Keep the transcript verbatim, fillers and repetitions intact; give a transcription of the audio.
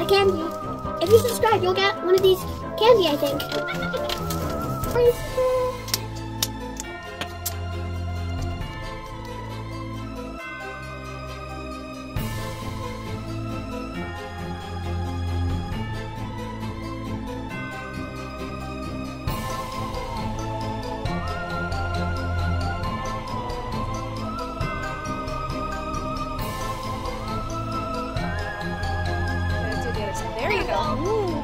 a candy. If you subscribe, you'll get one of these candy, I think. There you go. Ooh.